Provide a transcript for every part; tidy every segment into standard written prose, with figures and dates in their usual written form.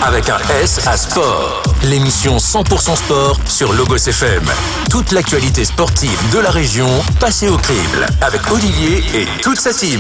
avec un S à sport. L'émission 100% sport sur Logos FM. Toute l'actualité sportive de la région passée au crible avec Olivier et toute sa team.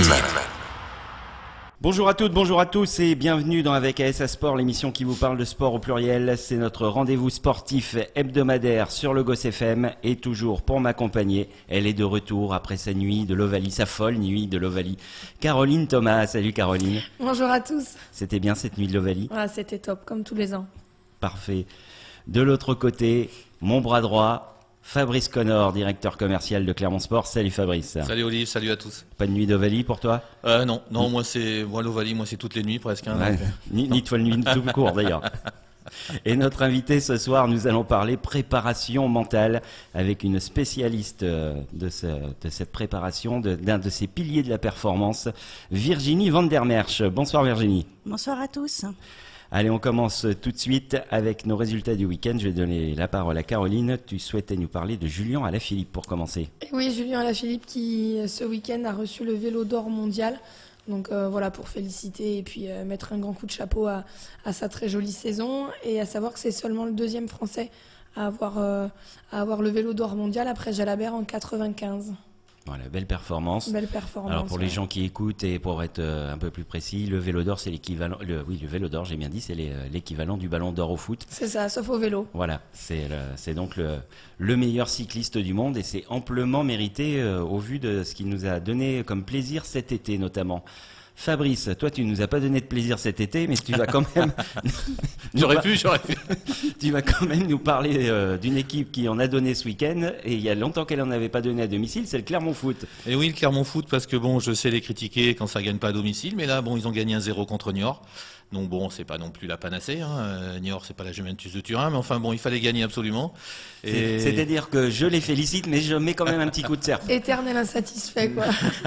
Bonjour à toutes, bonjour à tous et bienvenue dans Avec AS à Sport, l'émission qui vous parle de sport au pluriel. C'est notre rendez-vous sportif hebdomadaire sur Logos FM et toujours pour m'accompagner, elle est de retour après sa nuit de l'Ovalie, sa folle nuit de l'Ovalie. Caroline Thomas, salut Caroline. Bonjour à tous. C'était bien cette nuit de l'Ovalie? Ah, c'était top, comme tous les ans. Parfait. De l'autre côté, mon bras droit, Fabrice Connor, directeur commercial de Clermont Sport. Salut Fabrice. Salut Olive, salut à tous. Pas de nuit d'Ovalie pour toi? Non, moi l'Ovalie, moi c'est toutes les nuits presque. Hein, ouais, ni de folle nuit tout court d'ailleurs. Et notre invité ce soir, nous allons parler préparation mentale avec une spécialiste de cette préparation, d'un de ces piliers de la performance, Virginie Van der Merch. Bonsoir Virginie. Bonsoir à tous. Allez, on commence tout de suite avec nos résultats du week-end. Je vais donner la parole à Caroline. Tu souhaitais nous parler de Julien Alaphilippe pour commencer. Oui, Julien Alaphilippe qui, ce week-end, a reçu le vélo d'or mondial. Donc voilà, pour féliciter et puis mettre un grand coup de chapeau à sa très jolie saison. Et à savoir que c'est seulement le deuxième Français à avoir le vélo d'or mondial après Jalabert en 95. Voilà, belle performance. Belle performance. Alors pour les gens qui écoutent et pour être un peu plus précis, le vélo d'or c'est l'équivalent. Oui, le vélo d'or, j'ai bien dit, c'est l'équivalent du ballon d'or au foot. C'est ça, sauf au vélo. Voilà, c'est donc le meilleur cycliste du monde et c'est amplement mérité au vu de ce qu'il nous a donné comme plaisir cet été notamment. Fabrice, toi tu nous as pas donné de plaisir cet été, mais tu vas quand même. J'aurais pu. Tu vas quand même nous parler d'une équipe qui en a donné ce week-end et il y a longtemps qu'elle en avait pas donné à domicile, c'est le Clermont Foot. Et oui, le Clermont Foot, parce que bon, je sais les critiquer quand ça gagne pas à domicile, mais là, bon, ils ont gagné 1-0 contre Niort. Donc bon, c'est pas non plus la panacée. Hein. Niort, c'est pas la Juventus de Turin, mais enfin bon, il fallait gagner absolument. Et... C'est-à-dire que je les félicite, mais je mets quand même un petit coup de serpe. Éternel insatisfait, quoi.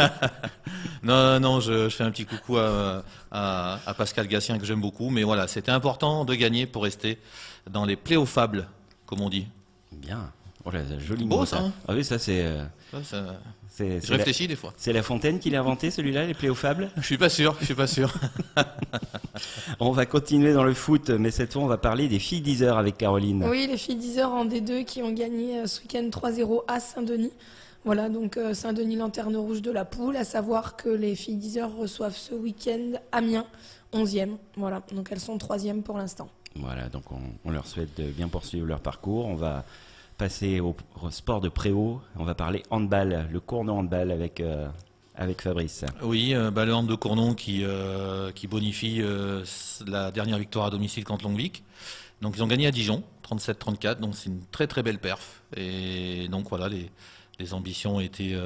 Non, je fais un petit coucou à Pascal Gassien que j'aime beaucoup, mais voilà, c'était important de gagner pour rester dans les pléophables, comme on dit. Bien. Oh là, joli beau mot ça. Hein. Ah oui, ça c'est. Je réfléchis des fois. C'est La Fontaine qui l'a inventé celui-là, les pléophables? Je suis pas sûr. On va continuer dans le foot, mais cette fois on va parler des filles d'Yzeure avec Caroline. Oui, les filles d'Yzeure en D2 qui ont gagné ce week-end 3-0 à Saint-Denis. Voilà, donc Saint-Denis, lanterne rouge de la poule, à savoir que les filles d'Yzeure reçoivent ce week-end Amiens, 11e. Voilà, donc elles sont 3e pour l'instant. Voilà, donc on leur souhaite de bien poursuivre leur parcours. On va passer au sport de préhaut. On va parler handball, le Cournon handball avec Fabrice. Oui, le hand de Cournon qui bonifie la dernière victoire à domicile contre Longvic. Donc ils ont gagné à Dijon, 37-34, donc c'est une très très belle perf. Et donc voilà, les ambitions étaient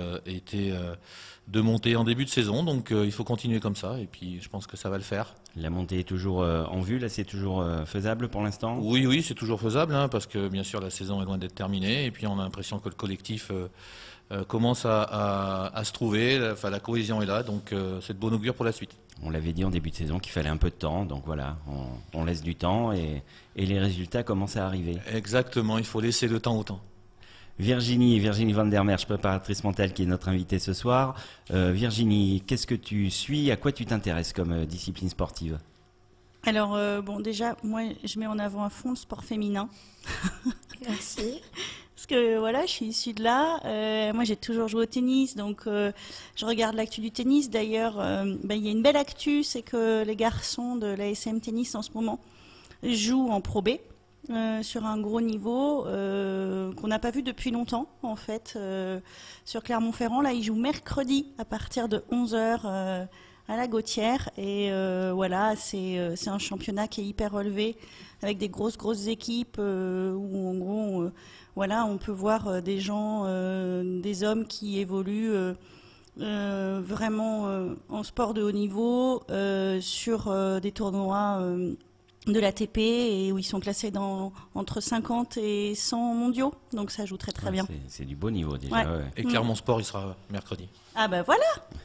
de monter en début de saison, donc il faut continuer comme ça, et puis je pense que ça va le faire. La montée est toujours en vue, là c'est toujours faisable pour l'instant? Oui, c'est toujours faisable, hein, parce que bien sûr la saison est loin d'être terminée, et puis on a l'impression que le collectif commence à se trouver, la cohésion est là, donc c'est de bon augure pour la suite. On l'avait dit en début de saison qu'il fallait un peu de temps, donc voilà, on laisse du temps et les résultats commencent à arriver. Exactement, il faut laisser le temps au temps. Virginie Van der Merch, préparatrice mentale qui est notre invitée ce soir. Virginie, qu'est-ce que tu suis? À quoi tu t'intéresses comme discipline sportive? Alors, déjà, moi, je mets en avant à fond le sport féminin. Merci. Parce que, voilà, je suis issue de là. Moi, j'ai toujours joué au tennis, donc je regarde l'actu du tennis. D'ailleurs, il y a une belle actu, c'est que les garçons de l'ASM Tennis, en ce moment, jouent en Pro B. Sur un gros niveau qu'on n'a pas vu depuis longtemps en fait sur Clermont-Ferrand. Là ils jouent mercredi à partir de 11h à la Gautière et voilà c'est un championnat qui est hyper relevé avec des grosses équipes où en gros voilà on peut voir des gens des hommes qui évoluent vraiment en sport de haut niveau sur des tournois de l'ATP et où ils sont classés entre 50 et 100 mondiaux. Donc ça joue très bien. C'est du beau niveau déjà. Ouais. Ouais. Et Clermont Sport, il sera mercredi. Ah bah voilà.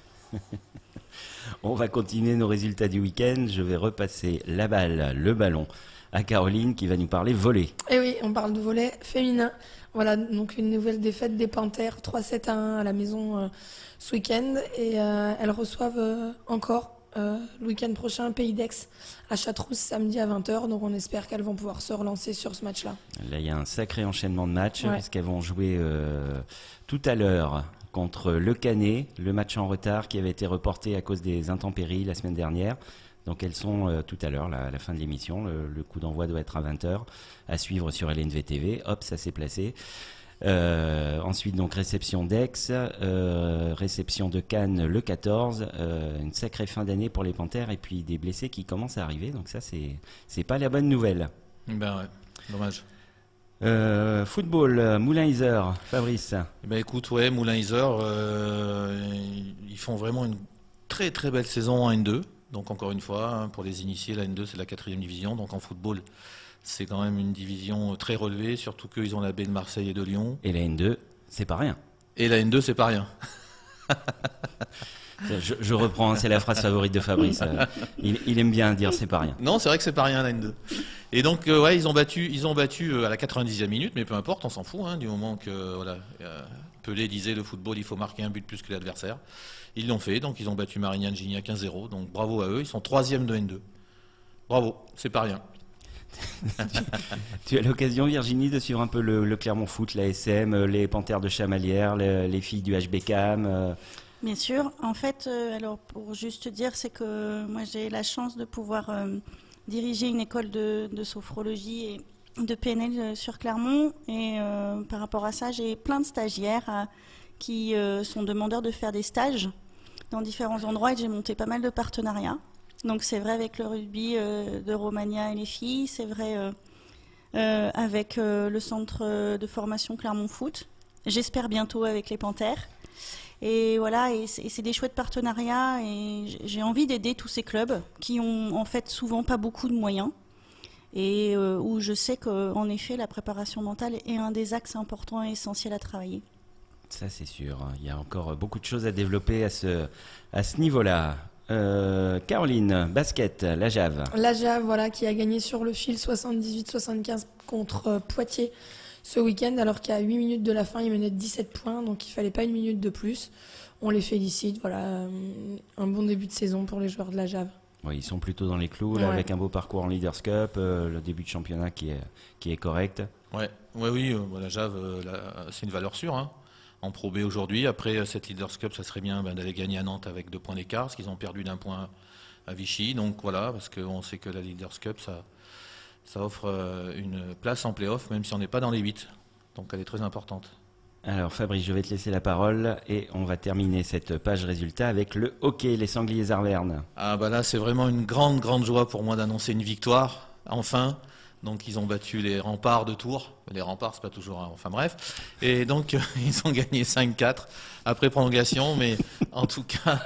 On va continuer nos résultats du week-end. Je vais repasser la balle, le ballon à Caroline qui va nous parler volley. Et oui, on parle de volley féminin. Voilà, donc une nouvelle défaite des Panthères, 3-7-1 à la maison ce week-end. Et elles reçoivent encore le week-end prochain, Pays d'Aix à Châteauroux samedi à 20h. Donc on espère qu'elles vont pouvoir se relancer sur ce match-là. Là, il y a un sacré enchaînement de matchs Ouais. parce qu'elles vont jouer tout à l'heure contre Le Canet, le match en retard qui avait été reporté à cause des intempéries la semaine dernière. Donc elles sont tout à l'heure, à la fin de l'émission. Le coup d'envoi doit être à 20h, à suivre sur LNV TV. Hop, ça s'est placé. Ensuite, donc réception d'Aix, réception de Cannes le 14. Une sacrée fin d'année pour les Panthères et puis des blessés qui commencent à arriver. Donc ça, c'est pas la bonne nouvelle. Ben ouais, dommage. Football, Moulin-Iser, Fabrice. Eh ben écoute, ouais, Moulin-Iser, ils font vraiment une très très belle saison en N2. Donc encore une fois, hein, pour les initiés, la N2 c'est la 4e division. Donc en football, c'est quand même une division très relevée, surtout qu'ils ont la baie de Marseille et de Lyon. Et la N2, c'est pas rien. Et la N2, c'est pas rien. Je reprends, hein, c'est la phrase favorite de Fabrice. Il aime bien dire c'est pas rien. Non, c'est vrai que c'est pas rien la N2. Et donc ouais, ils ont battu à la 90e minute, mais peu importe, on s'en fout, hein, du moment que voilà, Pelé disait le football, il faut marquer un but plus que l'adversaire. Ils l'ont fait, donc ils ont battu Marignane Gignac 1-0, donc bravo à eux, ils sont 3e de N2. Bravo, c'est pas rien. Tu as l'occasion, Virginie, de suivre un peu le Clermont Foot, la SM, les Panthères de Chamalières, les filles du HBCAM. Bien sûr. En fait, alors pour juste dire, c'est que moi j'ai la chance de pouvoir diriger une école de sophrologie et de PNL sur Clermont. Et par rapport à ça, j'ai plein de stagiaires qui sont demandeurs de faire des stages dans différents endroits et j'ai monté pas mal de partenariats. Donc c'est vrai avec le rugby de Romagna et les filles, c'est vrai avec le centre de formation Clermont Foot. J'espère bientôt avec les Panthères. Et voilà, et c'est des chouettes partenariats et j'ai envie d'aider tous ces clubs qui ont en fait souvent pas beaucoup de moyens et où je sais qu'en effet la préparation mentale est un des axes importants et essentiels à travailler. Ça c'est sûr, il y a encore beaucoup de choses à développer à ce niveau-là. Caroline, basket, la Jave. La Jave, voilà, qui a gagné sur le fil 78-75 contre Poitiers ce week-end, alors qu'à 8 minutes de la fin, ils menaient 17 points, donc il fallait pas une minute de plus. On les félicite, voilà, un bon début de saison pour les joueurs de la Jave. Oui, ils sont plutôt dans les clous, là, Ouais. avec un beau parcours en Leaders Cup, le début de championnat qui est correct. Ouais, oui, la Jave, c'est une valeur sûre, hein. En Pro B aujourd'hui, après cette Leaders Cup, ça serait bien d'aller gagner à Nantes avec 2 points d'écart, parce qu'ils ont perdu d'1 point à Vichy. Donc voilà, parce qu'on sait que la Leaders Cup, ça offre une place en play-off, même si on n'est pas dans les 8. Donc elle est très importante. Alors Fabrice, je vais te laisser la parole et on va terminer cette page résultat avec le hockey, les Sangliers Arvernes. Ah bah là, c'est vraiment une grande joie pour moi d'annoncer une victoire, enfin. Donc ils ont battu les Remparts de Tours. Les Remparts, c'est pas toujours... Enfin bref. Et donc ils ont gagné 5-4 après prolongation. Mais en tout cas,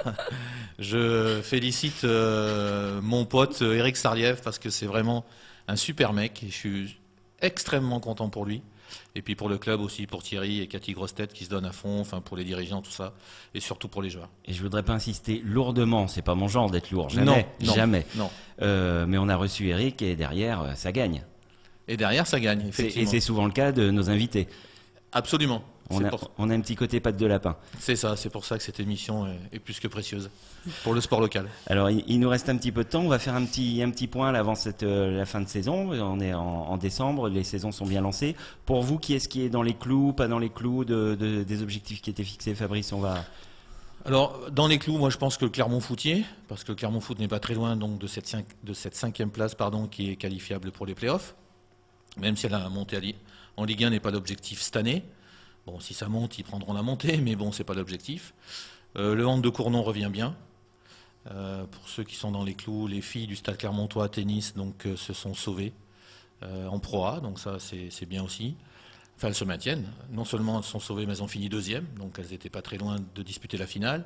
je félicite mon pote Eric Sarlièv parce que c'est vraiment un super mec. Et je suis extrêmement content pour lui. Et puis pour le club aussi, pour Thierry et Cathy Grostet qui se donnent à fond, enfin pour les dirigeants, tout ça. Et surtout pour les joueurs. Et je voudrais pas insister lourdement, c'est pas mon genre d'être lourd, jamais. Non. Mais on a reçu Eric et derrière, ça gagne. Et derrière, ça gagne, Et effectivement. c'est souvent le cas de nos invités. Absolument. On a un petit côté patte de lapin. C'est ça, c'est pour ça que cette émission est plus que précieuse pour le sport local. Alors il nous reste un petit peu de temps, on va faire un petit point là, avant la fin de saison. On est en décembre, les saisons sont bien lancées. Pour vous, qui est-ce qui est dans les clous, pas dans les clous des objectifs qui étaient fixés, Fabrice, on va... Alors, dans les clous, moi je pense que le Clermont Foutier, parce que le Clermont Foot n'est pas très loin donc, de cette 5e place qui est qualifiable pour les playoffs, même si la montée en Ligue 1 n'est pas l'objectif cette année. Bon, si ça monte, ils prendront la montée, mais bon, c'est pas l'objectif. Le Hand de Cournon revient bien. Pour ceux qui sont dans les clous, les filles du Stade Clermontois tennis se sont sauvées en Pro A, donc ça c'est bien aussi. Enfin, elles se maintiennent. Non seulement elles sont sauvées, mais elles ont fini 2e, donc elles n'étaient pas très loin de disputer la finale.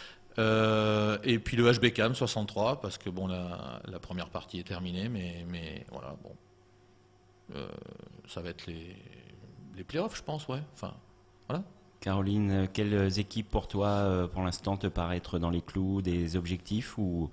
Et puis le HBCAM 63, parce que bon, la première partie est terminée, mais voilà, bon. Ça va être les playoffs, je pense, ouais. Enfin, voilà. Caroline, quelles équipes pour toi, pour l'instant, te paraissent être dans les clous des objectifs ou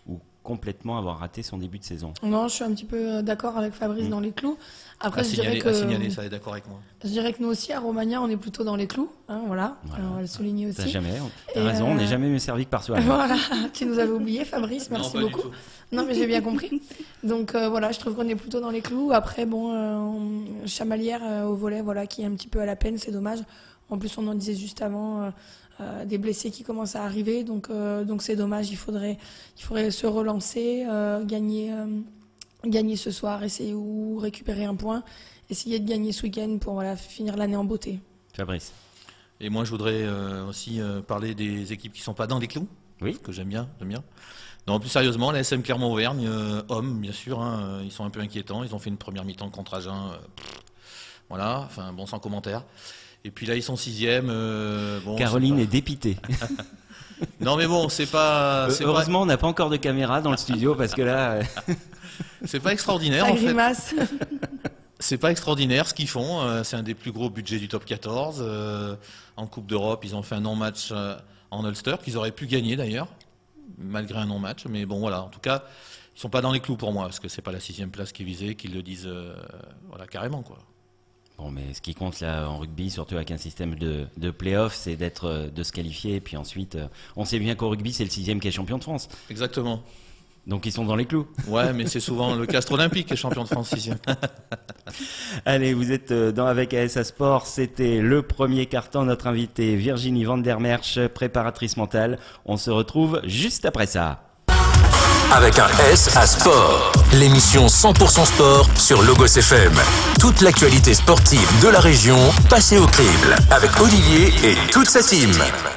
ou complètement avoir raté son début de saison? Non, je suis un petit peu d'accord avec Fabrice dans les clous. Après, À signaler, ça est d'accord avec moi. je dirais que nous aussi, à Romagna, on est plutôt dans les clous. Hein, voilà. On va le souligner aussi. T'as raison, on n'est jamais mieux servi que par soi. Voilà, tu nous avais oublié, Fabrice, merci Non, pas du beaucoup. tout. Non, mais j'ai bien compris. Donc voilà, je trouve qu'on est plutôt dans les clous. Après, Chamalières au volet, voilà, qui est un petit peu à la peine, c'est dommage. En plus, on en disait juste avant, des blessés qui commencent à arriver, donc c'est dommage. Il faudrait se relancer, gagner ce soir, essayer ou récupérer un point, essayer de gagner ce week-end pour finir l'année en beauté. Fabrice. Et moi, je voudrais aussi parler des équipes qui sont pas dans les clous, Oui. que j'aime bien. Non, plus sérieusement, la SM Clermont-Auvergne, hommes, bien sûr, hein, ils sont un peu inquiétants. Ils ont fait une première mi-temps contre Agen. Voilà, enfin, bon, sans commentaire. Et puis là, ils sont 6e. Caroline est dépitée. Non, mais bon, c'est pas. Heureusement, on n'a pas encore de caméra dans le studio parce que là. C'est pas extraordinaire, Ça en fait. grimace. C'est pas extraordinaire ce qu'ils font. C'est un des plus gros budgets du top 14. En Coupe d'Europe, ils ont fait un non-match en Ulster, qu'ils auraient pu gagner d'ailleurs, malgré un non-match. Mais bon, voilà. En tout cas, ils sont pas dans les clous pour moi, parce que c'est pas la 6e place qui est visée, qu'ils le disent voilà, carrément, quoi. Bon, mais ce qui compte là en rugby, surtout avec un système de play-off, c'est de se qualifier. Et puis ensuite, on sait bien qu'au rugby, c'est le 6e qui est champion de France. Exactement. Donc ils sont dans les clous. Ouais, mais c'est souvent le Castres Olympique qui est champion de France 6e. Allez, vous êtes avec ASA Sport. C'était le premier carton. Notre invitée Virginie Van der Merch, préparatrice mentale. On se retrouve juste après ça. Avec un S à Sport, l'émission 100% sport sur Logos FM. Toute l'actualité sportive de la région passée au crible avec Olivier et toute sa team.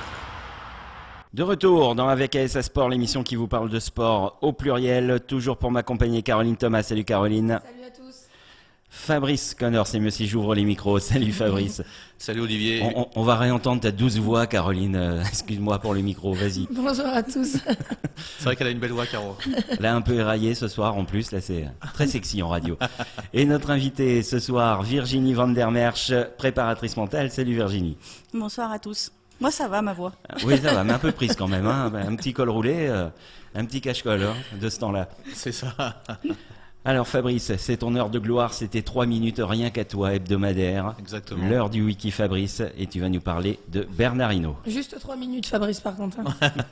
De retour dans Avec ASA Sport, l'émission qui vous parle de sport au pluriel. Toujours pour m'accompagner Caroline Thomas. Salut Caroline. Salut à tous. Fabrice Connor, c'est mieux si j'ouvre les micros. Salut Fabrice. Salut Olivier. On va réentendre ta douce voix, Caroline. Excuse-moi pour le micro, vas-y. Bonjour à tous. C'est vrai qu'elle a une belle voix, Caro. Là, un peu éraillée ce soir en plus. Là, c'est très sexy en radio. Et notre invitée ce soir, Virginie Van der Merch, préparatrice mentale. Salut Virginie. Bonsoir à tous. Moi, ça va, ma voix. Oui, ça va, mais un peu prise quand même. Hein. Un petit col roulé, un petit cache-col hein, de ce temps-là. C'est ça. Alors Fabrice, c'est ton heure de gloire, c'était 3 minutes rien qu'à toi, hebdomadaire. Exactement. L'heure du wiki Fabrice, et tu vas nous parler de Bernard Hinault. Juste 3 minutes, Fabrice, par contre.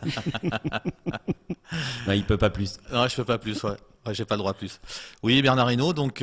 Non, il peut pas plus. Non, je peux pas plus, ouais. J'ai pas le droit à plus. Oui, Bernard Hinault, donc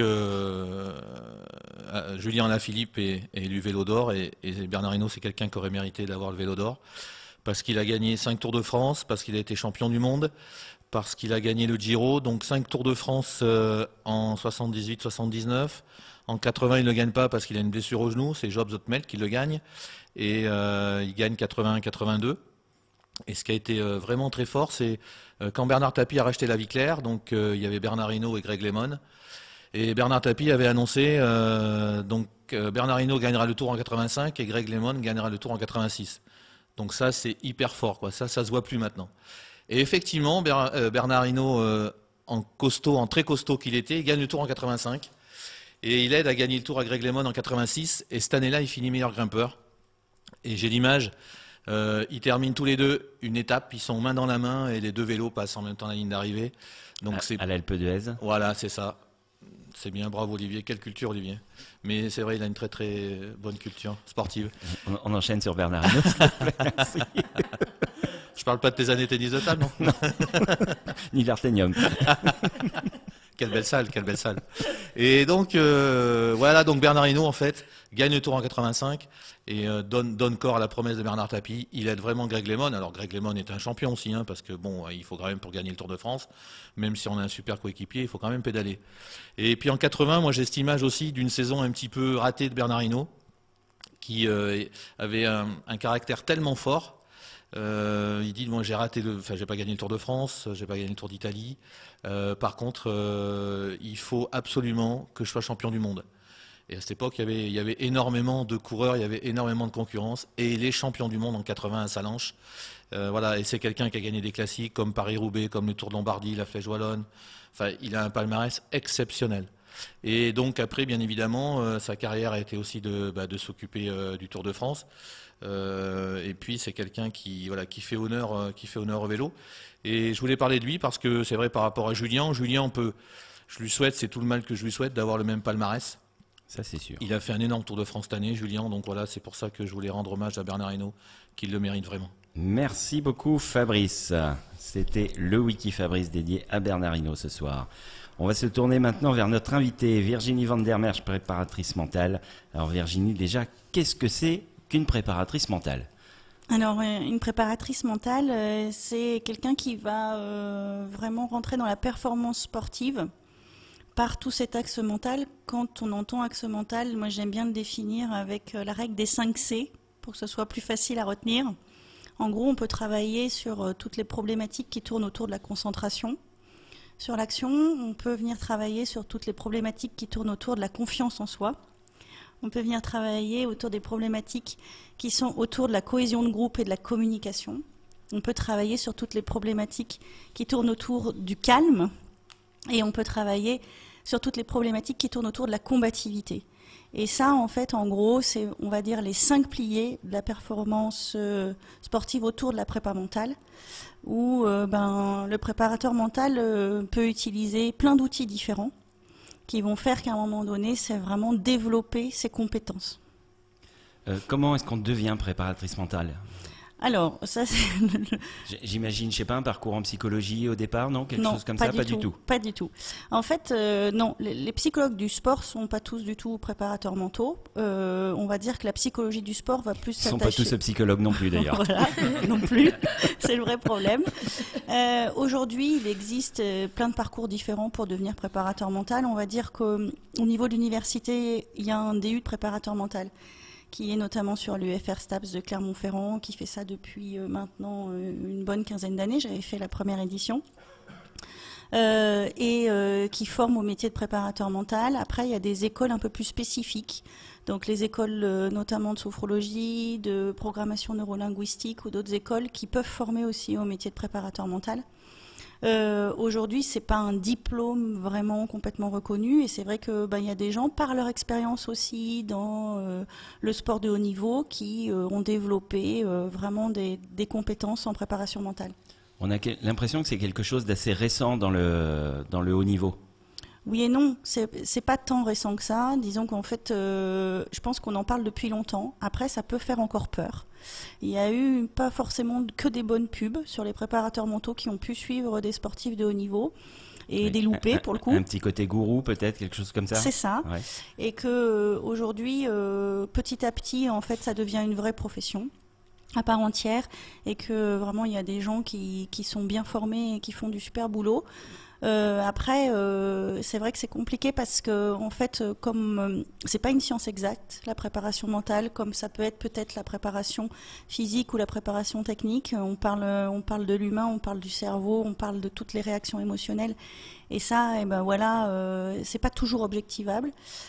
Julien Alaphilippe est élu Vélo d'Or, et Bernard Hinault, c'est quelqu'un qui aurait mérité d'avoir le Vélo d'Or, parce qu'il a gagné 5 Tours de France, parce qu'il a été champion du monde, parce qu'il a gagné le Giro, donc 5 Tours de France en 78-79. En 80, il ne le gagne pas parce qu'il a une blessure au genou, c'est Job Zottmelt qui le gagne, et il gagne 81-82. Et ce qui a été vraiment très fort, c'est quand Bernard Tapie a racheté la Vie Claire, donc il y avait Bernard Hinault et Greg LeMond, et Bernard Tapie avait annoncé Bernard Hinault gagnera le Tour en 85 et Greg LeMond gagnera le Tour en 86. Donc ça, c'est hyper fort, quoi. Ça se voit plus maintenant. Et effectivement, Bernard Hinault, en très costaud qu'il était, il gagne le Tour en 85. Et il aide à gagner le Tour à Greg LeMond en 86. Et cette année-là, il finit meilleur grimpeur. Et j'ai l'image, ils terminent tous les deux une étape, ils sont main dans la main et les deux vélos passent en même temps la ligne d'arrivée. Donc à l'Alpe d'Huez. Voilà, c'est ça. C'est bien, bravo Olivier. Quelle culture Olivier. Mais c'est vrai, il a une très très bonne culture sportive. On enchaîne sur Bernard Hinault, s'il te plaît. Merci. Je parle pas de tes années tennis de table, non? Ni l'Artenium. Quelle belle salle, quelle belle salle. Et donc, voilà, donc Bernard Hinault, en fait, gagne le Tour en 85 et donne corps à la promesse de Bernard Tapie. Il aide vraiment Greg LeMond. Alors, Greg LeMond est un champion aussi, hein, parce que bon, il faut quand même, pour gagner le Tour de France, même si on a un super coéquipier, il faut quand même pédaler. Et puis en 80, moi, j'ai cette image aussi d'une saison un petit peu ratée de Bernard Hinault, qui avait un caractère tellement fort. Il dit, moi j'ai pas gagné le Tour de France, j'ai pas gagné le Tour d'Italie. Par contre, il faut absolument que je sois champion du monde. Et à cette époque, il y avait énormément de coureurs, il y avait énormément de concurrence, et il est champion du monde en 80 à Salanches. Voilà, et c'est quelqu'un qui a gagné des classiques comme Paris-Roubaix, comme le Tour de Lombardie, la Flèche Wallonne. Enfin, il a un palmarès exceptionnel. Et donc après, bien évidemment, sa carrière a été aussi de s'occuper du Tour de France. Et puis c'est quelqu'un qui fait honneur au vélo. Et je voulais parler de lui parce que c'est vrai par rapport à Julien. Julien, je lui souhaite, c'est tout le mal que je lui souhaite, d'avoir le même palmarès. Ça, c'est sûr. Il a fait un énorme Tour de France cette année, Julien. Donc voilà, c'est pour ça que je voulais rendre hommage à Bernard Hinault, qui le mérite vraiment. Merci beaucoup, Fabrice. C'était le Wiki Fabrice dédié à Bernard Hinault ce soir. On va se tourner maintenant vers notre invitée, Virginie Van der Merch, préparatrice mentale. Alors Virginie, déjà, qu'est-ce que c'est qu'une préparatrice mentale ? Alors, une préparatrice mentale, c'est quelqu'un qui va vraiment rentrer dans la performance sportive par tout cet axe mental. Quand on entend axe mental, moi j'aime bien le définir avec la règle des 5 C, pour que ce soit plus facile à retenir. En gros, on peut travailler sur toutes les problématiques qui tournent autour de la concentration. Sur l'action, on peut venir travailler sur toutes les problématiques qui tournent autour de la confiance en soi. On peut venir travailler autour des problématiques qui sont autour de la cohésion de groupe et de la communication. On peut travailler sur toutes les problématiques qui tournent autour du calme. Et on peut travailler sur toutes les problématiques qui tournent autour de la combativité. Et ça, en fait, en gros, c'est, on va dire, les 5 piliers de la performance sportive autour de la prépa mentale, où le préparateur mental peut utiliser plein d'outils différents qui vont faire qu'à un moment donné, c'est vraiment développer ses compétences. Comment est-ce qu'on devient préparatrice mentale ? Alors, ça c'est... J'imagine, je sais pas, un parcours en psychologie au départ, non ? Quelque chose comme ça ? Pas du tout. Pas du tout. En fait, non, les psychologues du sport sont pas tous du tout préparateurs mentaux. On va dire que la psychologie du sport va plus s'attacher... Ils sont pas tous psychologues non plus d'ailleurs. Voilà, non plus. C'est le vrai problème. Aujourd'hui, il existe plein de parcours différents pour devenir préparateur mental. On va dire qu'au niveau de l'université, il y a un DU de préparateur mental qui est notamment sur l'UFR STAPS de Clermont-Ferrand, qui fait ça depuis maintenant une bonne quinzaine d'années. J'avais fait la première édition. Qui forme au métier de préparateur mental. Après, il y a des écoles un peu plus spécifiques. Donc les écoles notamment de sophrologie, de programmation neurolinguistique ou d'autres écoles qui peuvent former aussi au métier de préparateur mental. Aujourd'hui, c'est pas un diplôme vraiment complètement reconnu, et c'est vrai que il y a des gens par leur expérience aussi dans le sport de haut niveau qui ont développé vraiment des compétences en préparation mentale. On a l'impression que c'est quelque chose d'assez récent dans le haut niveau. Oui et non, c'est pas tant récent que ça. Disons qu'en fait, je pense qu'on en parle depuis longtemps. Après, ça peut faire encore peur. Il y a eu pas forcément que des bonnes pubs sur les préparateurs mentaux qui ont pu suivre des sportifs de haut niveau et des loupés pour le coup. Un petit côté gourou peut-être, quelque chose comme ça. C'est ça. Ouais. Et que aujourd'hui, petit à petit, en fait, ça devient une vraie profession à part entière, et que vraiment il y a des gens qui sont bien formés et qui font du super boulot. Après, c'est vrai que c'est compliqué parce que en fait, comme c'est pas une science exacte, la préparation mentale, comme ça peut être peut-être la préparation physique ou la préparation technique. On parle de l'humain, on parle du cerveau, on parle de toutes les réactions émotionnelles, et ça, c'est pas toujours objectivable.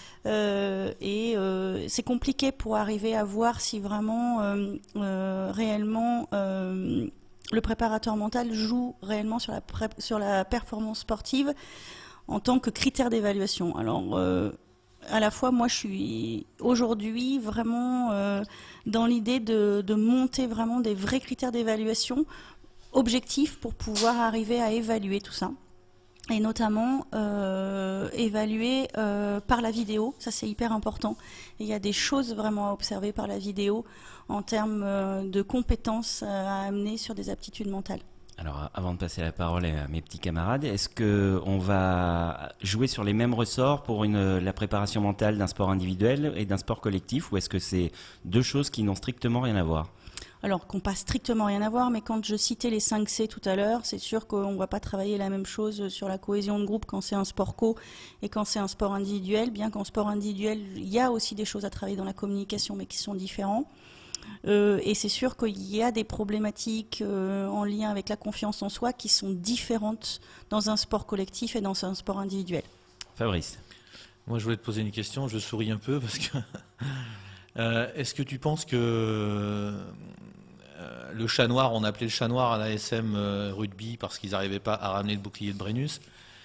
C'est compliqué pour arriver à voir si vraiment réellement le préparateur mental joue réellement sur la performance sportive en tant que critère d'évaluation. Alors à la fois, moi je suis aujourd'hui vraiment dans l'idée de monter vraiment des vrais critères d'évaluation objectifs pour pouvoir arriver à évaluer tout ça. Et notamment évaluer par la vidéo, ça c'est hyper important. Et il y a des choses vraiment à observer par la vidéo en termes de compétences à amener sur des aptitudes mentales. Alors avant de passer la parole à mes petits camarades, est-ce qu'on va jouer sur les mêmes ressorts pour la préparation mentale d'un sport individuel et d'un sport collectif, ou est-ce que c'est deux choses qui n'ont strictement rien à voir ? Alors qu'on n'a pas strictement rien à voir, mais quand je citais les 5 C tout à l'heure, c'est sûr qu'on ne va pas travailler la même chose sur la cohésion de groupe quand c'est un sport co et quand c'est un sport individuel, bien qu'en sport individuel, il y a aussi des choses à travailler dans la communication, mais qui sont différents. Et c'est sûr qu'il y a des problématiques en lien avec la confiance en soi qui sont différentes dans un sport collectif et dans un sport individuel. Fabrice. Moi, je voulais te poser une question, je souris un peu parce que... est-ce que tu penses que le chat noir, on appelait le chat noir à la SM rugby parce qu'ils n'arrivaient pas à ramener le bouclier de Brennus,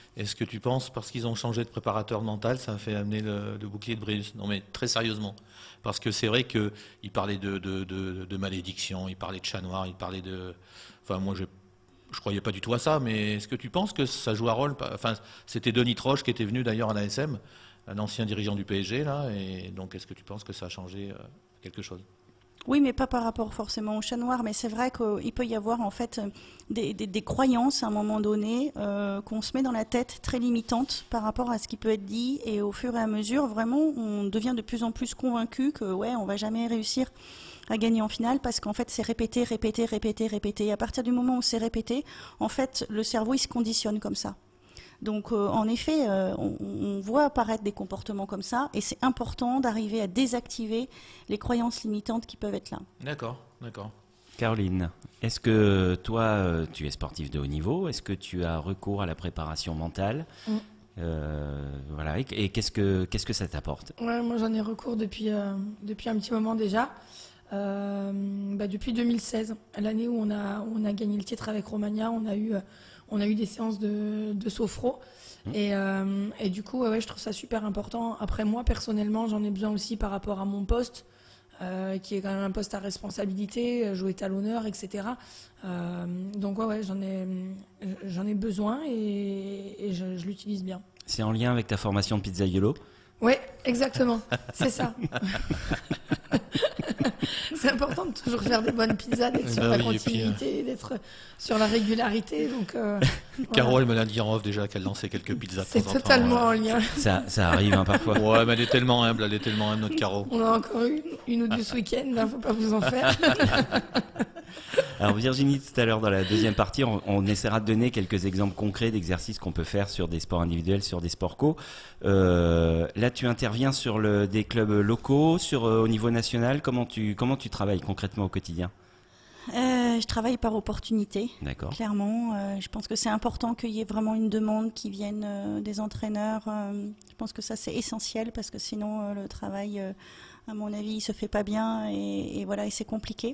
Est-ce que tu penses, parce qu'ils ont changé de préparateur mental, ça a fait amener le bouclier de Brius? Non mais très sérieusement. Parce que c'est vrai qu'il parlait de malédiction, il parlait de chat noir, il parlait de... Enfin moi je croyais pas du tout à ça, mais est-ce que tu penses que ça joue un rôle? Enfin, c'était Denis Troche qui était venu d'ailleurs à l'ASM, un ancien dirigeant du PSG, là, et donc est-ce que tu penses que ça a changé quelque chose? Oui, mais pas par rapport forcément au chat noir, mais c'est vrai qu'il peut y avoir en fait des croyances à un moment donné qu'on se met dans la tête très limitantes par rapport à ce qui peut être dit, et au fur et à mesure, vraiment, on devient de plus en plus convaincu que ouais, on va jamais réussir à gagner en finale parce qu'en fait c'est répété, répété, répété, répété. Et à partir du moment où c'est répété, en fait le cerveau il se conditionne comme ça. Donc en effet, on voit apparaître des comportements comme ça et c'est important d'arriver à désactiver les croyances limitantes qui peuvent être là. D'accord, d'accord. Caroline, est-ce que toi, tu es sportif de haut niveau? Est-ce que tu as recours à la préparation mentale? Voilà. Et qu'est-ce que ça t'apporte? Ouais, moi j'en ai recours depuis un petit moment déjà. Depuis 2016, l'année où on a gagné le titre avec Romagna, on a eu des séances de sophro et du coup je trouve ça super important. Après moi personnellement j'en ai besoin aussi par rapport à mon poste qui est quand même un poste à responsabilité, jouer talonneur, etc. Donc j'en ai besoin et je l'utilise bien. C'est en lien avec ta formation de pizzaiolo? Oui, exactement, c'est ça. C'est important de toujours faire des bonnes pizzas, d'être sur la continuité, d'être sur la régularité. Donc, Caro, elle me l'a dit en off déjà qu'elle lançait quelques pizzas. C'est totalement en lien. Ça arrive parfois. Ouais, mais elle est tellement humble, notre Caro. On en a encore une ou deux ce week-end, il ne faut pas vous en faire. Alors Virginie, tout à l'heure dans la deuxième partie, on essaiera de donner quelques exemples concrets d'exercices qu'on peut faire sur des sports individuels, sur des sports co. Là, tu interviens sur des clubs locaux, au niveau national. Comment tu travailles concrètement au quotidien? Je travaille par opportunité. D'accord. Clairement, je pense que c'est important qu'il y ait vraiment une demande qui vienne des entraîneurs. Je pense que ça c'est essentiel parce que sinon le travail, à mon avis, il se fait pas bien et voilà, et c'est compliqué.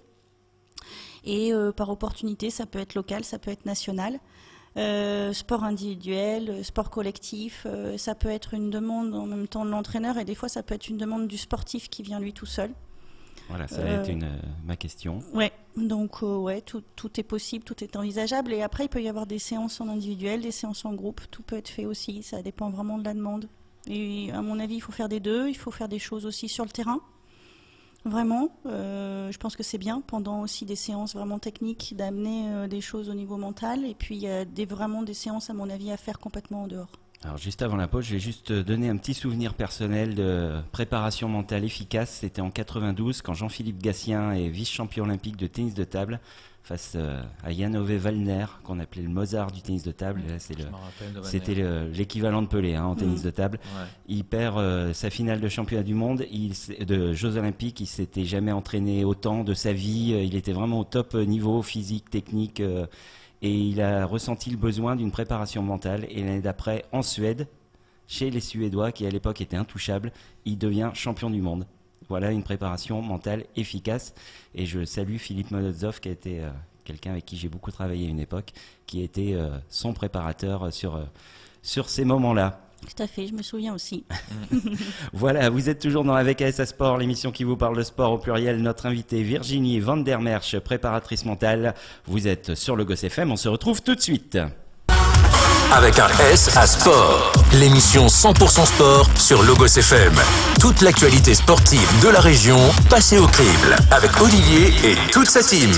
Et par opportunité, ça peut être local, ça peut être national. Sport individuel, sport collectif, ça peut être une demande en même temps de l'entraîneur et des fois ça peut être une demande du sportif qui vient lui tout seul. Voilà, ça va être ma question. Ouais, donc tout est possible, tout est envisageable. Et après, il peut y avoir des séances en individuel, des séances en groupe, tout peut être fait aussi. Ça dépend vraiment de la demande. Et à mon avis, il faut faire des deux. Il faut faire des choses aussi sur le terrain. Vraiment, je pense que c'est bien pendant aussi des séances vraiment techniques d'amener des choses au niveau mental. Et puis il y a vraiment des séances, à mon avis, à faire complètement en dehors. Alors juste avant la pause, je vais juste donner un petit souvenir personnel de préparation mentale efficace. C'était en 92 quand Jean-Philippe Gatien est vice-champion olympique de tennis de table face à Jan-Ove Wallner, qu'on appelait le Mozart du tennis de table. C'était l'équivalent de Pelé en tennis de table. Ouais. Il perd sa finale de championnat du monde, de Jeux olympiques. Il s'était jamais entraîné autant de sa vie. Il était vraiment au top niveau physique, technique. Et il a ressenti le besoin d'une préparation mentale. Et l'année d'après, en Suède, chez les Suédois, qui à l'époque étaient intouchables, il devient champion du monde. Voilà une préparation mentale efficace. Et je salue Philippe Morozov, qui a été quelqu'un avec qui j'ai beaucoup travaillé à une époque, qui était son préparateur sur ces moments-là. Tout à fait, je me souviens aussi. Voilà, vous êtes toujours dans Avec ASA Sport, l'émission qui vous parle de sport au pluriel. Notre invitée Virginie Van der Merch, préparatrice mentale. Vous êtes sur le Gosse FM, on se retrouve tout de suite. Avec un S à sport, l'émission 100% sport sur Logos FM. Toute l'actualité sportive de la région passée au crible avec Olivier et toute sa team.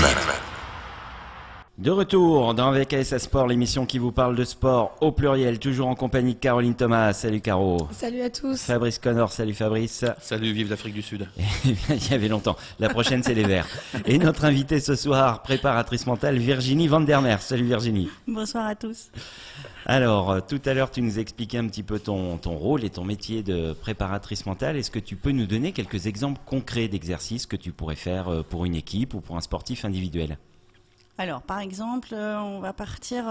De retour dans Avec ASA Sport, l'émission qui vous parle de sport au pluriel, toujours en compagnie de Caroline Thomas. Salut Caro. Salut à tous. Fabrice Connor, salut Fabrice. Salut, vive l'Afrique du Sud. Il y avait longtemps. La prochaine, c'est les Verts. Et notre invitée ce soir, préparatrice mentale, Virginie Van der Merch. Salut Virginie. Bonsoir à tous. Alors, tout à l'heure, tu nous expliquais un petit peu ton rôle et ton métier de préparatrice mentale. Est-ce que tu peux nous donner quelques exemples concrets d'exercices que tu pourrais faire pour une équipe ou pour un sportif individuel ? Alors, par exemple, on va partir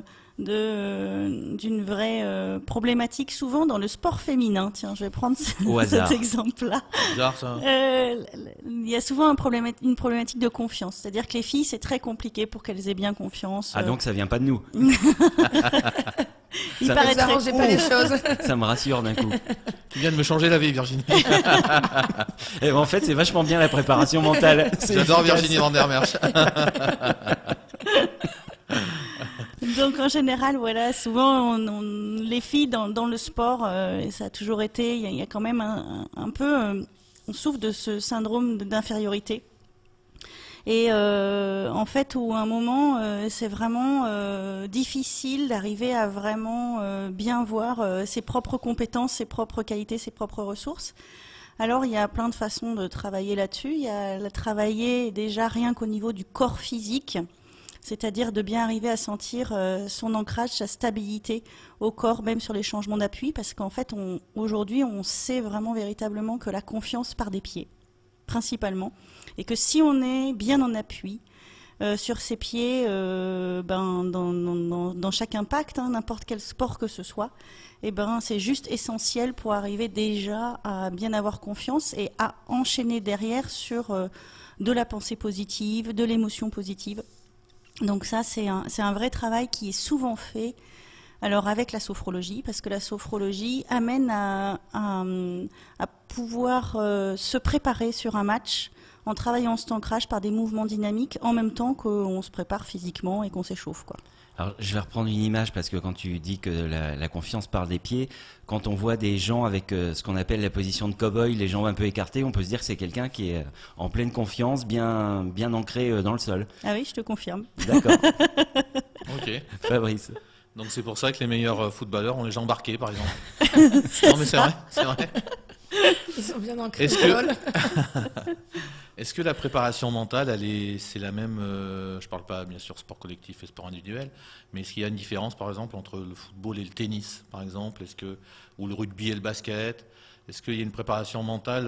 d'une vraie problématique souvent dans le sport féminin. Tiens, je vais prendre cet exemple-là. Bizarre, ça. Il y a souvent une problématique de confiance. C'est-à-dire que les filles, c'est très compliqué pour qu'elles aient bien confiance. Ah, donc ça vient pas de nous. Il Ça- paraît Ça très arrangeait pas les choses. Ça me rassure d'un coup. Tu viens de me changer la vie, Virginie. Et en fait, c'est vachement bien la préparation mentale. C'est J'adore efficace. Virginie Vandermerch. Donc en général, voilà, souvent les filles dans le sport, et ça a toujours été, il y a quand même un peu, on souffre de ce syndrome d'infériorité. Et en fait, où à un moment, c'est vraiment difficile d'arriver à vraiment bien voir ses propres compétences, ses propres qualités, ses propres ressources. Alors, il y a plein de façons de travailler là-dessus. Il y a travailler déjà rien qu'au niveau du corps physique, c'est-à-dire de bien arriver à sentir son ancrage, sa stabilité au corps, même sur les changements d'appui, parce qu'en fait, aujourd'hui, on sait vraiment véritablement que la confiance part des pieds, principalement, et que si on est bien en appui sur ses pieds, dans chaque impact, hein, n'importe quel sport que ce soit, c'est juste essentiel pour arriver déjà à bien avoir confiance et à enchaîner derrière sur de la pensée positive, de l'émotion positive. Donc ça, c'est un vrai travail qui est souvent fait alors avec la sophrologie, parce que la sophrologie amène à pouvoir se préparer sur un match en travaillant cet ancrage par des mouvements dynamiques en même temps qu'on se prépare physiquement et qu'on s'échauffe, quoi. Alors, je vais reprendre une image parce que quand tu dis que la confiance part des pieds, quand on voit des gens avec ce qu'on appelle la position de cow-boy, les jambes un peu écartées, on peut se dire que c'est quelqu'un qui est en pleine confiance, bien ancré dans le sol. Ah oui, je te confirme. D'accord. Ok. Fabrice. Donc c'est pour ça que les meilleurs footballeurs ont les jambes embarquées, par exemple. Non mais c'est vrai, c'est vrai. Ils sont bien ancrés Est-ce au que- sol. Est-ce que la préparation mentale, c'est la même, je parle pas bien sûr sport collectif et sport individuel, mais est-ce qu'il y a une différence par exemple entre le football et le tennis par exemple, ou le rugby et le basket? Est-ce qu'il y a une préparation mentale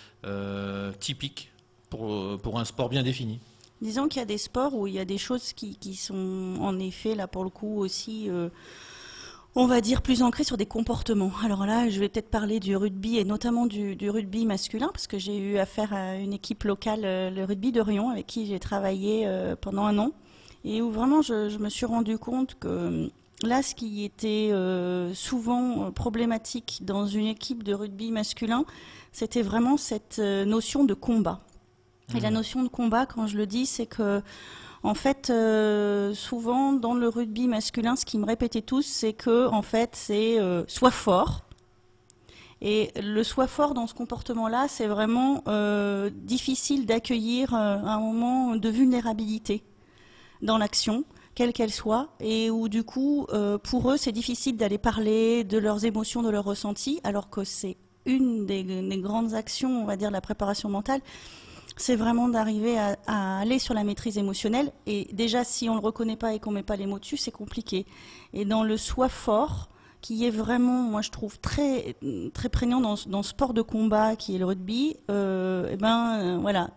typique pour un sport bien défini? Disons qu'il y a des sports où il y a des choses qui sont en effet, là pour le coup aussi, on va dire plus ancrées sur des comportements. Alors là, je vais peut-être parler du rugby et notamment du rugby masculin, parce que j'ai eu affaire à une équipe locale, le rugby de Rion, avec qui j'ai travaillé pendant 1 an, et où vraiment je me suis rendu compte que là, ce qui était souvent problématique dans une équipe de rugby masculin, c'était vraiment cette notion de combat. Et la notion de combat, quand je le dis, c'est que, en fait, souvent dans le rugby masculin, ce qu'ils me répétaient tous, c'est que, en fait, c'est sois fort. Et le sois fort dans ce comportement-là, c'est vraiment difficile d'accueillir un moment de vulnérabilité dans l'action, quelle qu'elle soit, et où du coup, pour eux, c'est difficile d'aller parler de leurs émotions, de leurs ressentis, alors que c'est une des grandes actions, on va dire, de la préparation mentale. C'est vraiment d'arriver à aller sur la maîtrise émotionnelle. Et déjà, si on ne le reconnaît pas et qu'on ne met pas les mots dessus, c'est compliqué. Et dans le soi fort, qui est vraiment, moi je trouve, très, très prégnant dans ce sport de combat qui est le rugby, voilà,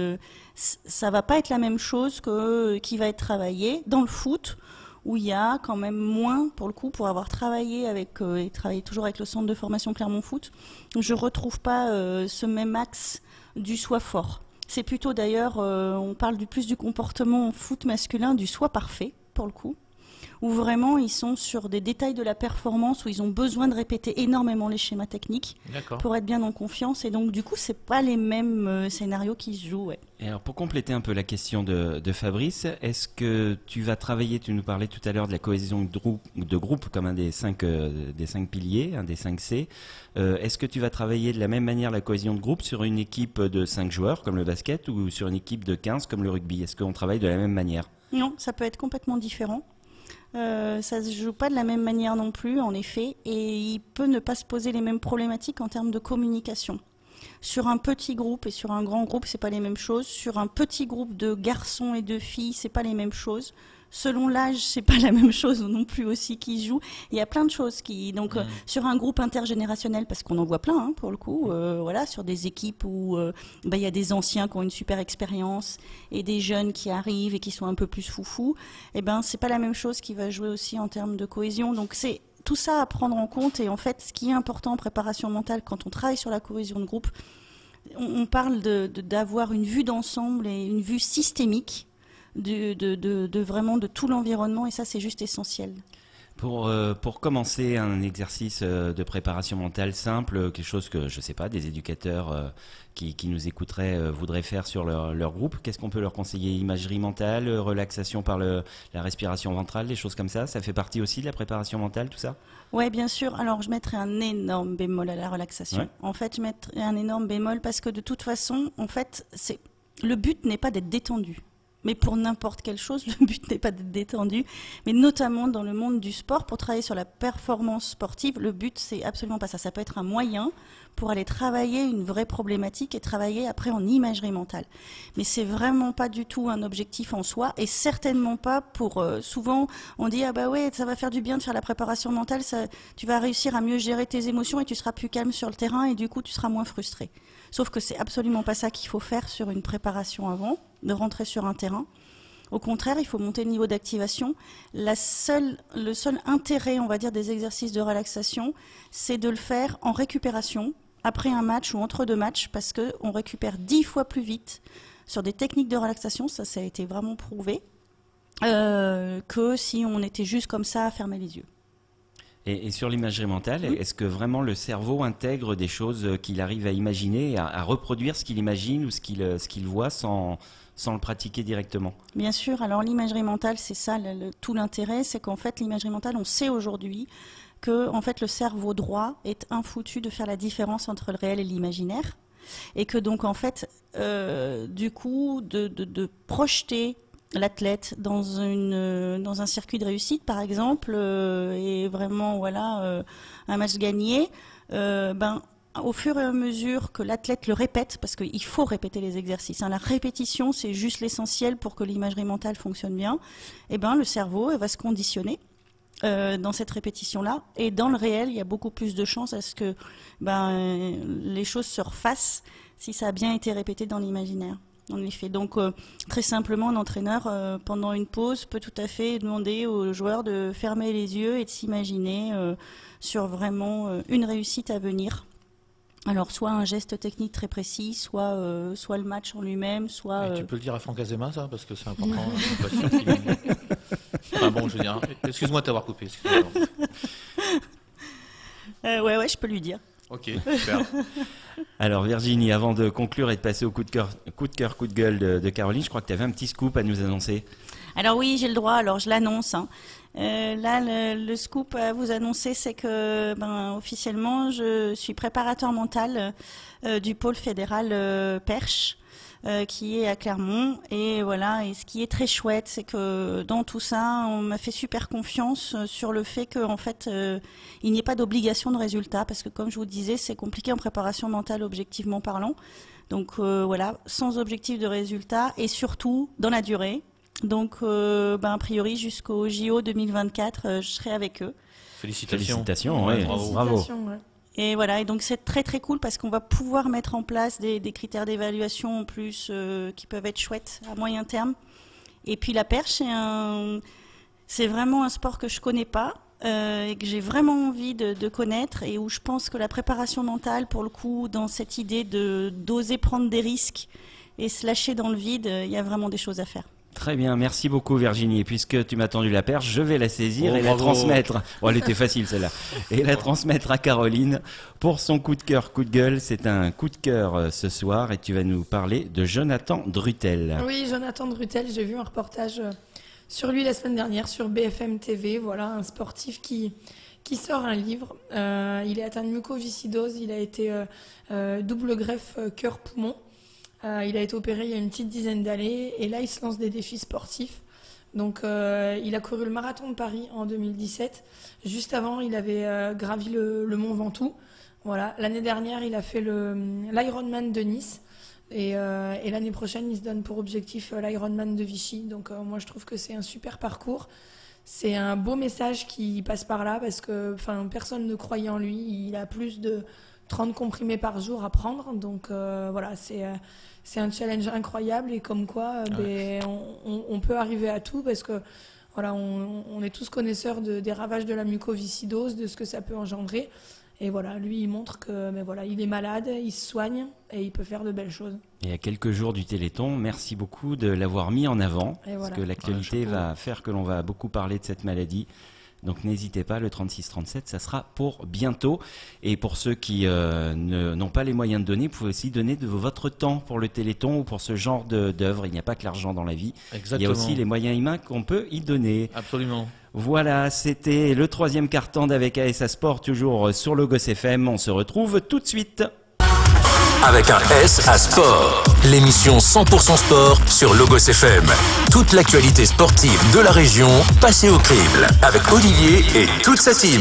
ça va pas être la même chose qui va être travaillé dans le foot, où il y a quand même moins, pour le coup, pour avoir travaillé et travaillé toujours avec le centre de formation Clermont Foot, je retrouve pas ce même axe du soi fort. C'est plutôt d'ailleurs, on parle plus du comportement foot masculin, du soi parfait, pour le coup, où vraiment ils sont sur des détails de la performance, où ils ont besoin de répéter énormément les schémas techniques pour être bien en confiance. Et donc du coup, c'est pas les mêmes scénarios qui se jouent. Ouais. Et alors pour compléter un peu la question de Fabrice, est-ce que tu vas travailler, tu nous parlais tout à l'heure de la cohésion de groupe comme un des 5 piliers, un des 5 C. Est-ce que tu vas travailler de la même manière la cohésion de groupe sur une équipe de 5 joueurs comme le basket ou sur une équipe de 15 comme le rugby? Est-ce qu'on travaille de la même manière? Non, ça peut être complètement différent. Ça se joue pas de la même manière non plus, en effet, et il peut ne pas se poser les mêmes problématiques en termes de communication. Sur un petit groupe et sur un grand groupe, c'est pas les mêmes choses. Sur un petit groupe de garçons et de filles, c'est pas les mêmes choses. Selon l'âge, c'est pas la même chose non plus aussi qui se joue. Il y a plein de choses sur un groupe intergénérationnel, parce qu'on en voit plein hein, pour le coup, voilà, sur des équipes où il y a des anciens qui ont une super expérience et des jeunes qui arrivent et qui sont un peu plus foufous. C'est pas la même chose qui va jouer aussi en termes de cohésion. Donc c'est tout ça à prendre en compte. Et en fait, ce qui est important en préparation mentale quand on travaille sur la cohésion de groupe, on parle d'avoir une vue d'ensemble et une vue systémique. Vraiment de tout l'environnement, et ça c'est juste essentiel. Pour commencer un exercice de préparation mentale simple, quelque chose que, je sais pas, des éducateurs qui nous écouteraient voudraient faire sur leur groupe, qu'est-ce qu'on peut leur conseiller? Imagerie mentale, relaxation par la respiration ventrale, des choses comme ça fait partie aussi de la préparation mentale, tout ça? Ouais, bien sûr. Alors, je mettrais un énorme bémol à la relaxation. Ouais. En fait, je mettrais un énorme bémol parce que de toute façon, en fait, le but n'est pas d'être détendu. Mais pour n'importe quelle chose, le but n'est pas d'être détendu. Mais notamment dans le monde du sport, pour travailler sur la performance sportive, le but, c'est absolument pas ça. Ça peut être un moyen pour aller travailler une vraie problématique et travailler après en imagerie mentale. Mais c'est vraiment pas du tout un objectif en soi et certainement pas pour... souvent, on dit « Ah bah ouais, ça va faire du bien de faire la préparation mentale, tu vas réussir à mieux gérer tes émotions et tu seras plus calme sur le terrain et du coup, tu seras moins frustré. » Sauf que c'est absolument pas ça qu'il faut faire sur une préparation avant, de rentrer sur un terrain. Au contraire, il faut monter le niveau d'activation. Le seul intérêt, on va dire, des exercices de relaxation, c'est de le faire en récupération, après un match ou entre deux matchs, parce qu'on récupère 10 fois plus vite sur des techniques de relaxation, ça a été vraiment prouvé, que si on était juste comme ça à fermer les yeux. Et sur l'imagerie mentale, est-ce que vraiment le cerveau intègre des choses qu'il arrive à imaginer, à reproduire ce qu'il imagine ou ce qu'il voit sans le pratiquer directement? Bien sûr, alors l'imagerie mentale, c'est ça tout l'intérêt, c'est qu'en fait l'imagerie mentale, on sait aujourd'hui que en fait, le cerveau droit est infoutu de faire la différence entre le réel et l'imaginaire. Et que donc en fait, du coup, de projeter l'athlète dans un circuit de réussite par exemple et vraiment voilà un match gagné, au fur et à mesure que l'athlète le répète, parce qu'il faut répéter les exercices, la répétition c'est juste l'essentiel pour que l'imagerie mentale fonctionne bien, et le cerveau va se conditionner dans cette répétition-là, et dans le réel il y a beaucoup plus de chances à ce que les choses se refassent si ça a bien été répété dans l'imaginaire. En effet. Donc, très simplement, un entraîneur, pendant une pause, peut tout à fait demander aux joueurs de fermer les yeux et de s'imaginer sur vraiment une réussite à venir. Alors, soit un geste technique très précis, soit le match en lui-même, soit... Tu peux le dire à Franck Azema, ça, parce que c'est important. Je suis pas sûr qu'il... Enfin bon, je veux dire, excuse-moi de t'avoir coupé. Ouais, je peux lui dire. Ok, super. Alors Virginie, avant de conclure et de passer au coup de cœur, coup de gueule de Caroline, je crois que tu avais un petit scoop à nous annoncer. Alors oui, j'ai le droit, alors je l'annonce. Là, le scoop à vous annoncer, c'est que officiellement, je suis préparateur mental du pôle fédéral Perche, qui est à Clermont. Et voilà, et ce qui est très chouette, c'est que dans tout ça, on m'a fait super confiance sur le fait qu'en fait, il n'y ait pas d'obligation de résultat, parce que comme je vous disais, c'est compliqué en préparation mentale, objectivement parlant. Donc voilà, sans objectif de résultat et surtout dans la durée. Donc a priori jusqu'au JO 2024, je serai avec eux. Félicitations, ouais, bravo. Ouais. Et voilà, et donc c'est très très cool parce qu'on va pouvoir mettre en place des critères d'évaluation en plus qui peuvent être chouettes à moyen terme. Et puis la perche, c'est vraiment un sport que je connais pas et que j'ai vraiment envie de connaître, et où je pense que la préparation mentale, pour le coup, dans cette idée d'oser prendre des risques et se lâcher dans le vide, il y a vraiment des choses à faire. Très bien, merci beaucoup Virginie. Et puisque tu m'as tendu la perche, je vais la saisir et bravo. la transmettre. Oh, elle était facile celle-là. Et la transmettre à Caroline pour son coup de cœur, coup de gueule. C'est un coup de cœur ce soir et tu vas nous parler de Jonathan Drutel. Oui, Jonathan Drutel, j'ai vu un reportage sur lui la semaine dernière sur BFM TV. Voilà, un sportif qui sort un livre. Il est atteint de mucoviscidose, il a été double greffe cœur-poumon. Il a été opéré il y a une petite dizaine d'années et là il se lance des défis sportifs. Donc il a couru le marathon de Paris en 2017. Juste avant, il avait gravi le mont Ventoux. Voilà. L'année dernière, il a fait l'Ironman de Nice. Et l'année prochaine, il se donne pour objectif l'Ironman de Vichy. Donc moi, je trouve que c'est un super parcours. C'est un beau message qui passe par là parce que personne ne croyait en lui. Il a plus de 30 comprimés par jour à prendre. Donc voilà, c'est un challenge incroyable et comme quoi on peut arriver à tout parce que voilà, on est tous connaisseurs des ravages de la mucoviscidose, de ce que ça peut engendrer. Et voilà, lui, il montre que il est malade, il se soigne et il peut faire de belles choses. Et à quelques jours du Téléthon, merci beaucoup de l'avoir mis en avant, parce que l'actualité va faire que l'on va beaucoup parler de cette maladie. Donc n'hésitez pas, le 36-37, ça sera pour bientôt. Et pour ceux qui n'ont pas les moyens de donner, vous pouvez aussi donner de votre temps pour le Téléthon ou pour ce genre d'œuvre. Il n'y a pas que l'argent dans la vie. Exactement. Il y a aussi les moyens humains qu'on peut y donner. Absolument. Voilà, c'était le 3e quart-temps d'Avec ASA Sport, toujours sur Logos FM. On se retrouve tout de suite. Avec un S à sport. L'émission 100% sport sur Logos FM. Toute l'actualité sportive de la région passée au crible. Avec Olivier et toute sa team.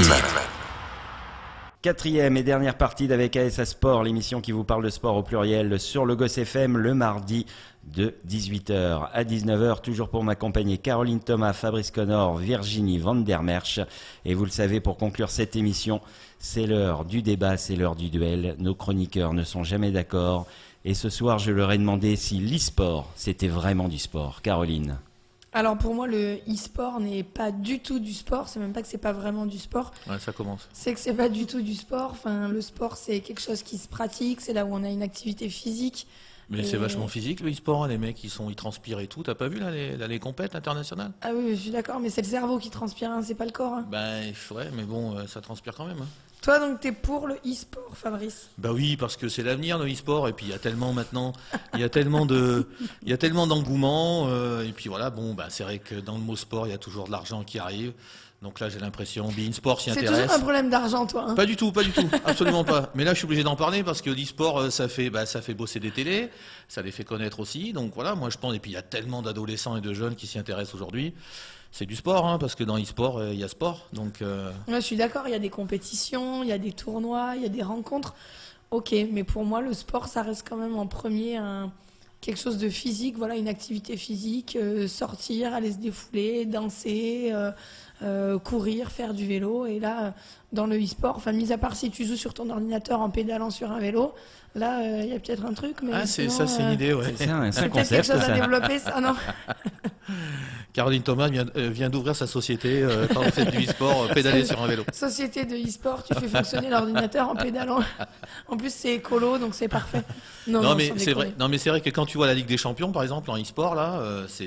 4e et dernière partie d'Avec ASA Sport, l'émission qui vous parle de sport au pluriel sur Logos FM le mardi de 18h à 19h, toujours pour m'accompagner Caroline Thomas, Fabrice Connor, Virginie Van der Merch. Et vous le savez, pour conclure cette émission, c'est l'heure du débat, c'est l'heure du duel. Nos chroniqueurs ne sont jamais d'accord. Et ce soir, je leur ai demandé si l'e-sport, c'était vraiment du sport. Caroline. Alors pour moi, le e-sport n'est pas du tout du sport. C'est même pas que c'est pas vraiment du sport. Ouais, ça commence. C'est que c'est pas du tout du sport. Enfin, le sport, c'est quelque chose qui se pratique. C'est là où on a une activité physique. Mais c'est vachement physique le e-sport, les mecs ils transpirent et tout, t'as pas vu là les compètes internationales? Ah oui, je suis d'accord, mais c'est le cerveau qui transpire, hein, c'est pas le corps. Hein. Ben ouais, mais bon, ça transpire quand même. Hein. Toi donc t'es pour le e-sport, Fabrice? Bah oui, parce que c'est l'avenir le e-sport, et puis il y a tellement maintenant, il y a tellement d'engouement, et puis voilà, bon, bah c'est vrai que dans le mot sport, il y a toujours de l'argent qui arrive. Donc là, j'ai l'impression, Bein Sport s'y intéresse. C'est toujours un problème d'argent, toi. Hein. Pas du tout, absolument pas. Mais là, je suis obligé d'en parler parce que l'e-sport, ça fait bosser des télés, ça les fait connaître aussi. Donc voilà, moi je pense, et puis il y a tellement d'adolescents et de jeunes qui s'y intéressent aujourd'hui. C'est du sport, hein, parce que dans l'e-sport, il y a sport. Donc, ouais, je suis d'accord, il y a des compétitions, il y a des tournois, il y a des rencontres. Ok, mais pour moi, le sport, ça reste quand même en premier quelque chose de physique, voilà, une activité physique, sortir, aller se défouler, danser, courir, faire du vélo. Et là, dans le e-sport, enfin, mis à part si tu joues sur ton ordinateur en pédalant sur un vélo, là, il y a peut-être un truc. Mais sinon, c'est une idée, ouais. C'est un peut-être concept, quelque chose ça. à développer, ça, non? Caroline Thomas vient d'ouvrir sa société quand on fait du e-sport, pédaler sur un vélo. Société de e-sport, tu fais fonctionner l'ordinateur en pédalant. En plus, c'est écolo, donc c'est parfait. Non, mais c'est vrai. Non, mais c'est vrai que quand tu vois la Ligue des Champions, par exemple, en e-sport, là,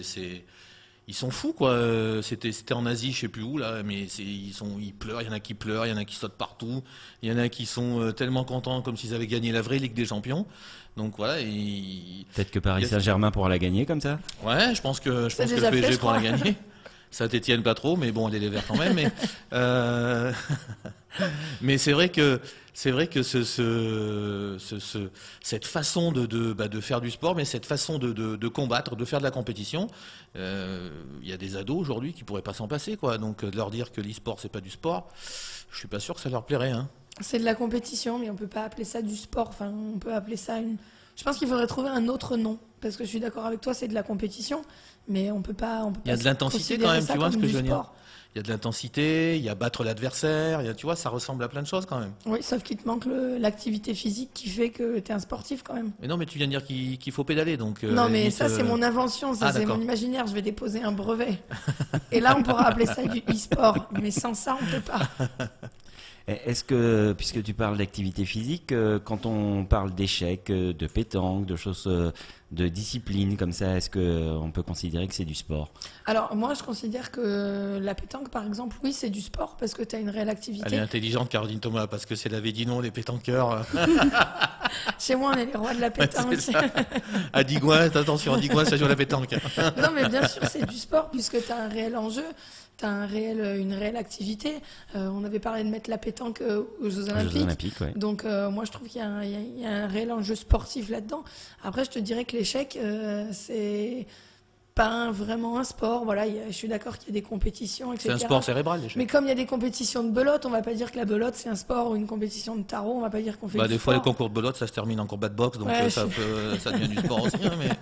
ils sont fous, quoi. C'était en Asie, je sais plus où, là, mais ils pleurent. Il y en a qui pleurent, il y en a qui sautent partout. Il y en a qui sont tellement contents, comme s'ils avaient gagné la vraie Ligue des Champions. Donc voilà. Peut-être que Paris Saint-Germain pourra la gagner comme ça. Ouais, je pense que le PSG pourra la gagner. Saint-Étienne pas trop, mais bon, elle est les Verts quand même. Mais c'est vrai que cette façon de faire du sport, mais cette façon de combattre, de faire de la compétition, il y a des ados aujourd'hui qui pourraient pas s'en passer, quoi. Donc de leur dire que l'e-sport c'est pas du sport, je suis pas sûr que ça leur plairait, hein. C'est de la compétition, mais on peut pas appeler ça du sport. Enfin, on peut appeler ça Je pense qu'il faudrait trouver un autre nom, parce que je suis d'accord avec toi, c'est de la compétition, mais on peut pas. Il y a de l'intensité quand même, tu vois ce que je veux dire. Il y a de l'intensité, il y a battre l'adversaire, tu vois, ça ressemble à plein de choses quand même. Oui, sauf qu'il te manque l'activité physique qui fait que tu es un sportif quand même. Mais non, mais tu viens de dire qu'il faut pédaler, donc... non, mais ça, c'est mon invention, ça, c'est mon imaginaire, je vais déposer un brevet. Et là, on pourra appeler ça du e-sport, mais sans ça, on peut pas. Est-ce que, puisque tu parles d'activité physique, quand on parle d'échecs, de pétanque, de choses, de discipline comme ça, est-ce qu'on peut considérer que c'est du sport? Alors, moi, je considère que la pétanque, par exemple, oui, c'est du sport parce que tu as une réelle activité. Elle est intelligente, Caroline Thomas, parce que c'est l'avait dit non, les pétanqueurs. Chez moi, on est les rois de la pétanque. À Digoin, attention, à Digoin, ça joue à la pétanque. Non, mais bien sûr, c'est du sport puisque tu as un réel enjeu. Tu as une réelle activité. On avait parlé de mettre la pétanque aux Jeux Olympiques. Ouais. Donc, moi, je trouve qu'il y a un réel enjeu sportif là-dedans. Après, je te dirais que l'échec, c'est pas vraiment un sport. Voilà, je suis d'accord qu'il y a des compétitions, etc. C'est un sport cérébral, l'échec. Mais comme il y a des compétitions de belote, on va pas dire que la belote, c'est un sport, ou une compétition de tarot, on va pas dire qu'on fait du sport. Des fois, les concours de belote, ça se termine en combat de boxe, donc ouais, ça devient du sport aussi. Hein, mais...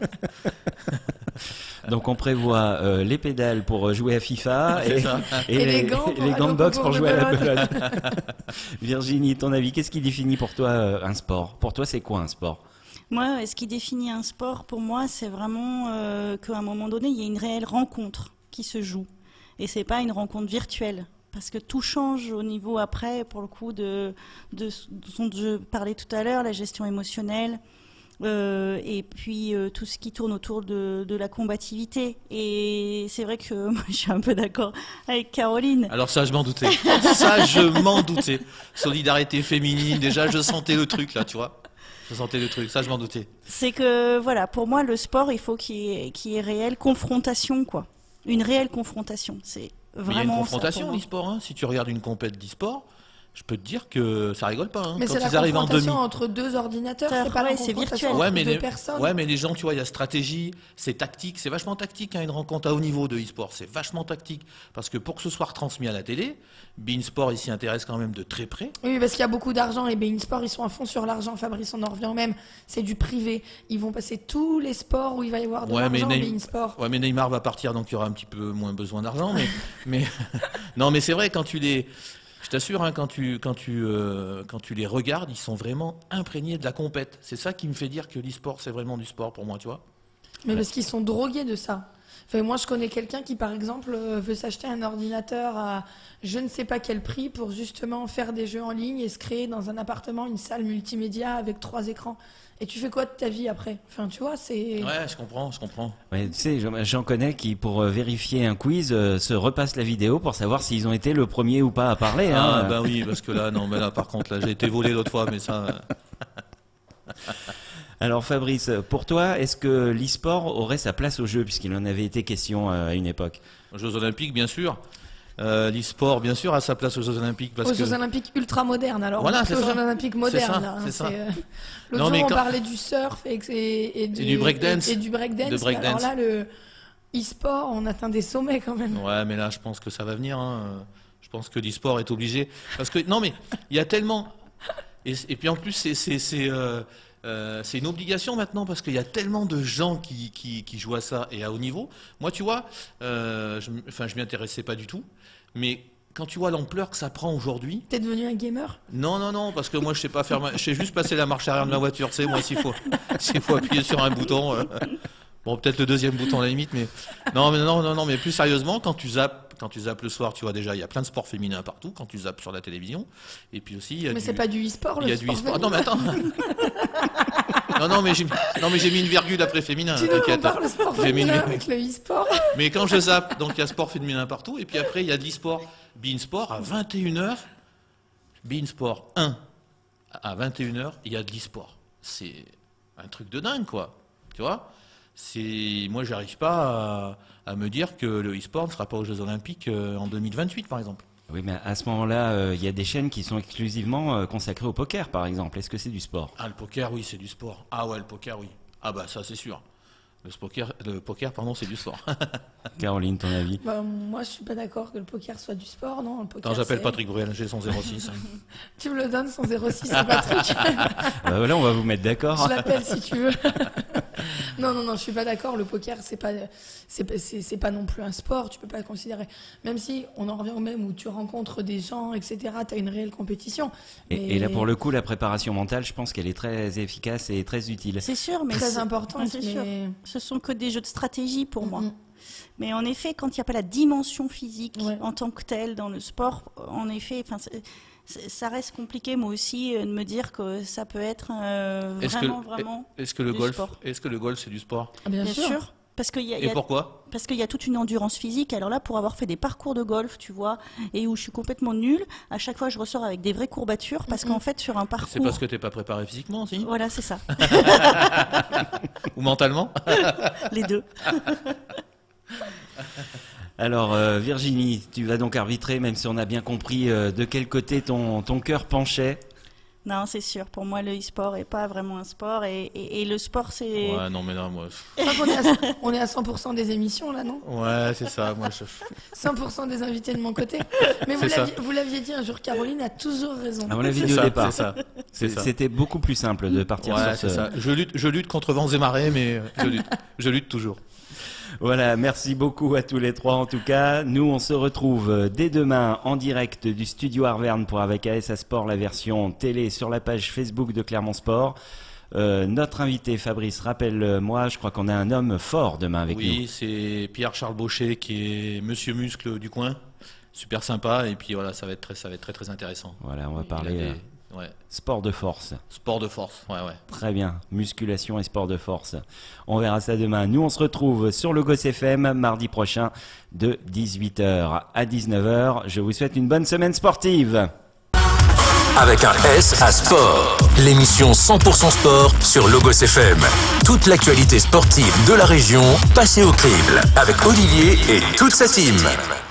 Donc on prévoit les pédales pour jouer à FIFA et les gants de boxe pour jouer à la belote. Virginie, ton avis, qu'est-ce qui définit pour toi un sport? Pour toi, c'est quoi un sport? Moi, ce qui définit un sport, pour moi, c'est vraiment qu'à un moment donné, il y a une réelle rencontre qui se joue. Et c'est pas une rencontre virtuelle. Parce que tout change au niveau après, pour le coup, de ce dont je parlais tout à l'heure, la gestion émotionnelle, Et puis tout ce qui tourne autour de la combativité. Et c'est vrai que moi, je suis un peu d'accord avec Caroline. Alors ça, je m'en doutais. Ça, je m'en doutais. Solidarité féminine, déjà, je sentais le truc là, tu vois. Je sentais le truc, ça, je m'en doutais. C'est que, voilà, pour moi, le sport, il faut qu'il y ait réelle confrontation, quoi. Une réelle confrontation. C'est vraiment. Mais il y a une ça, confrontation pour moi. d'e-sport. Hein. Si tu regardes une compète d'e-sport, je peux te dire que ça rigole pas. Hein. Mais Quand c'est ils la arrivent en demi. confrontation entre deux ordinateurs, c'est pas la Ouais, c'est confrontation virtuel. entre Ouais, deux mais personnes. ouais, mais les gens, tu vois, il y a stratégie, c'est tactique, c'est vachement tactique, hein, une rencontre à haut niveau de e-sport, c'est vachement tactique. Parce que pour que ce soit retransmis à la télé, beIN Sport, il s'y intéresse quand même de très près. Oui, parce qu'il y a beaucoup d'argent et beIN Sport, ils sont à fond sur l'argent. Fabrice, on en revient au même. C'est du privé. Ils vont passer tous les sports où il va y avoir de Ouais, mais l'argent, beIN Sport. Ouais, mais Neymar va partir, donc il y aura un petit peu moins besoin d'argent. Mais non, mais c'est vrai, quand tu les. Je t'assure, hein, quand tu les regardes, ils sont vraiment imprégnés de la compète. C'est ça qui me fait dire que l'e-sport, c'est vraiment du sport pour moi, tu vois. Mais parce qu'ils sont drogués de ça. Enfin, moi, je connais quelqu'un qui, par exemple, veut s'acheter un ordinateur à je ne sais pas quel prix pour justement faire des jeux en ligne et se créer dans un appartement une salle multimédia avec 3 écrans. Et tu fais quoi de ta vie après? Enfin, tu vois, c'est... Ouais, je comprends. Ouais, tu sais, j'en connais qui, pour vérifier un quiz, se repassent la vidéo pour savoir s'ils ont été le premier ou pas à parler. Ah, hein. bah oui, parce que là, non, mais là, par contre, là, j'ai été volé l'autre fois, mais ça. Alors Fabrice, pour toi, est-ce que l'e-sport aurait sa place au jeu, puisqu'il en avait été question à une époque? Aux Jeux Olympiques, bien sûr. L'e-sport, bien sûr, a sa place aux Jeux Olympiques. Parce Aux que... Jeux Olympiques ultra modernes, alors. Voilà, Aux c'est Jeux ça. Olympiques modernes, ça, là. Hein, c'est ça. L'autre Non, mais jour, on quand- parlait du surf et du breakdance. Et du breakdance. De breakdance. Alors là, le e-sport, on atteint des sommets quand même. Ouais, mais là, je pense que ça va venir. Hein. Je pense que l'e-sport est obligé. Parce que, non, mais il y a tellement. Et puis en plus, c'est une obligation maintenant parce qu'il y a tellement de gens qui jouent à ça et à haut niveau. Moi, tu vois, je m'y intéressais pas du tout. Mais quand tu vois l'ampleur que ça prend aujourd'hui. T'es devenu un gamer? Non, parce que moi, je sais pas faire. Je sais juste passer la marche arrière de ma voiture. Tu sais, moi, s'il faut appuyer sur un bouton. Bon, peut-être le deuxième bouton à la limite, mais non, mais plus sérieusement, quand tu zappes le soir, tu vois déjà, il y a plein de sports féminins partout quand tu zappes sur la télévision, et puis aussi il y a Mais c'est pas du e-sport, il y le a du sport e-sport. féminin. Non, mais attends. non, mais j'ai mis une virgule après féminin. Tu nous t'inquiète. compares le sport J'ai mis une féminin virgule. avec le e-sport? Mais quand je zappe, donc il y a sport féminin partout, et puis après il y a de l'e-sport. beIN Sport à 21h, beIN Sport 1 à 21h, il y a de l'e-sport. C'est un truc de dingue, quoi. Tu vois? Moi, j'arrive pas à me dire que le e-sport ne sera pas aux Jeux Olympiques en 2028, par exemple. Oui, mais à ce moment-là, il y a des chaînes qui sont exclusivement consacrées au poker, par exemple. Est-ce que c'est du sport? Ah, le poker, oui, c'est du sport. Ah ouais, le poker, oui. Ah bah ça, c'est sûr. Le poker, pardon, c'est du sport. Caroline, ton avis? Bah, moi, je suis pas d'accord que le poker soit du sport, non. Le poker, Attends, j'appelle c'est- Patrick Bruel, j'ai son 06. Tu me le donnes, son 06 à Patrick. Bah voilà, on va vous mettre d'accord. Je l'appelle si tu veux. Non, je suis pas d'accord. Le poker, c'est pas non plus un sport. Tu peux pas le considérer. Même si on en revient au même où tu rencontres des gens, etc. T'as une réelle compétition. Et là, pour le coup, la préparation mentale, je pense qu'elle est très efficace et très utile. C'est sûr, mais très c'est- importante. ouais, c'est sûr. mais... Ce sont que des jeux de stratégie pour moi. Mhm. Mais en effet, quand il n'y a pas la dimension physique Ouais. en tant que telle dans le sport, en effet, ça reste compliqué, moi aussi, de me dire que ça peut être vraiment Est-ce que le du golf, sport. est-ce que le golf, c'est du sport? Ah, bien Bien sûr. sûr. Parce qu'il y a, Et pourquoi? parce qu'il y a toute une endurance physique. Alors là, pour avoir fait des parcours de golf, tu vois, et où je suis complètement nulle, à chaque fois, je ressors avec des vraies courbatures parce qu'en fait, sur un parcours. C'est parce que t'es pas préparé physiquement, si? Voilà, c'est ça. Ou mentalement? Les deux. Alors, Virginie, tu vas donc arbitrer, même si on a bien compris de quel côté ton cœur penchait. Non, c'est sûr. Pour moi, le e-sport est pas vraiment un sport. Et le sport, c'est. Ouais, non, mais là, moi. Je crois on est à 100% des émissions, là, non? Ouais, c'est ça, moi. 100% des invités de mon côté. Mais C'est ça. vous l'aviez dit un jour, Caroline a toujours raison. À mon avis, C'est dit au ça, départ. c'est ça. C'est ça. C'était beaucoup plus simple de partir Ouais, sur c'est ce... ça. Je lutte contre vents et marées, mais je lutte toujours. Voilà, merci beaucoup à tous les trois en tout cas. Nous, on se retrouve dès demain en direct du studio Arverne pour Avec AS Sport, la version télé sur la page Facebook de Clermont Sport. Notre invité Fabrice, rappelle-moi, je crois qu'on a un homme fort demain avec nous. Oui, c'est Pierre-Charles Baucher qui est Monsieur Muscle du coin. Super sympa, et puis voilà, ça va être très très intéressant. Voilà, on va Il parler... a Ouais. Sport de force. Sport de force, ouais. Très bien, musculation et sport de force. On verra ça demain. Nous, on se retrouve sur le Gosse FM mardi prochain de 18h à 19h. Je vous souhaite une bonne semaine sportive. Avec un S à sport. L'émission 100% sport sur Logos FM. Toute l'actualité sportive de la région passée au crible. Avec Olivier et toute sa team.